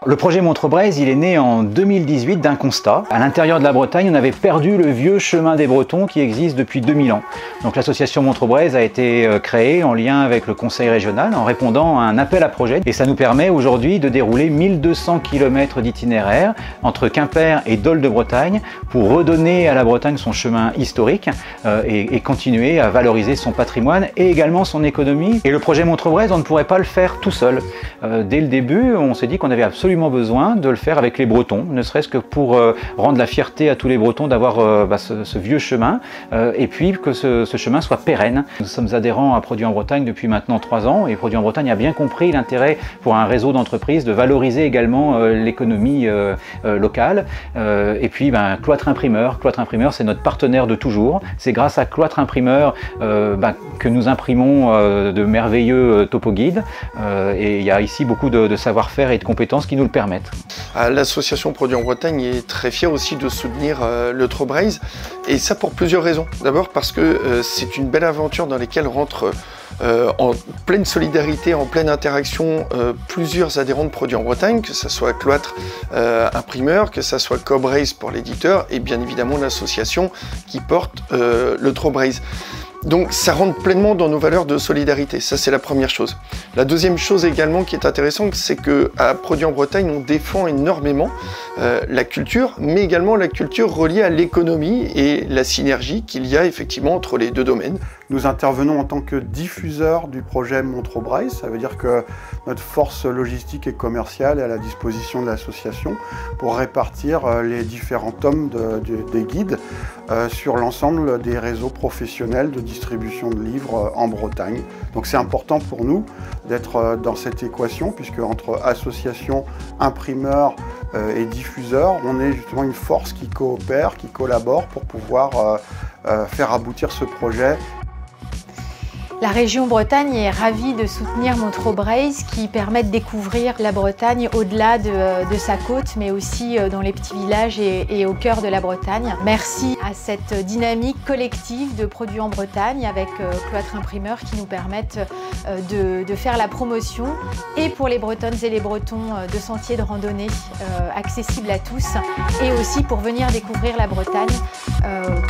Le projet Montre-Braise, il est né en 2018 d'un constat. À l'intérieur de la Bretagne, on avait perdu le vieux chemin des Bretons qui existe depuis 2000 ans. Donc l'association Montre-Braise a été créée en lien avec le conseil régional en répondant à un appel à projet. Et ça nous permet aujourd'hui de dérouler 1200 km d'itinéraire entre Quimper et Dol de Bretagne pour redonner à la Bretagne son chemin historique et continuer à valoriser son patrimoine et également son économie. Et le projet Montre-Braise, on ne pourrait pas le faire tout seul. Dès le début, on s'est dit qu'on avait absolument besoin de le faire avec les Bretons, ne serait-ce que pour rendre la fierté à tous les Bretons d'avoir ce vieux chemin et puis que ce chemin soit pérenne. Nous sommes adhérents à Produits en Bretagne depuis maintenant 3 ans et Produits en Bretagne a bien compris l'intérêt pour un réseau d'entreprises de valoriser également l'économie locale. Et puis Cloître Imprimeur, c'est notre partenaire de toujours. C'est grâce à Cloître Imprimeur que nous imprimons de merveilleux topo-guides et il y a ici beaucoup de savoir-faire et de compétences qui nous le permettent. L'association Produits en Bretagne est très fière aussi de soutenir le Montre-Braise et ça pour plusieurs raisons. D'abord parce que c'est une belle aventure dans laquelle rentrent en pleine solidarité, en pleine interaction, plusieurs adhérents de Produits en Bretagne, que ce soit Cloître Imprimeur, que ce soit Cobraise pour l'éditeur et bien évidemment l'association qui porte le Montre-Braise. Donc ça rentre pleinement dans nos valeurs de solidarité, ça c'est la première chose. La deuxième chose également qui est intéressante, c'est qu'à Produits en Bretagne, on défend énormément la culture, mais également la culture reliée à l'économie et la synergie qu'il y a effectivement entre les deux domaines. Nous intervenons en tant que diffuseurs du projet Montre-Braise, ça veut dire que notre force logistique et commerciale est à la disposition de l'association pour répartir les différents tomes des guides sur l'ensemble des réseaux professionnels de distribution de livres en Bretagne. Donc c'est important pour nous d'être dans cette équation puisque entre association, imprimeurs et diffuseurs, on est justement une force qui coopère, qui collabore pour pouvoir faire aboutir ce projet. La région Bretagne est ravie de soutenir Montre-Braise qui permet de découvrir la Bretagne au-delà de sa côte, mais aussi dans les petits villages et au cœur de la Bretagne. Merci à cette dynamique collective de Produits en Bretagne avec Cloître Imprimeur qui nous permettent de faire la promotion et pour les Bretonnes et les Bretons de sentiers de randonnée accessibles à tous et aussi pour venir découvrir la Bretagne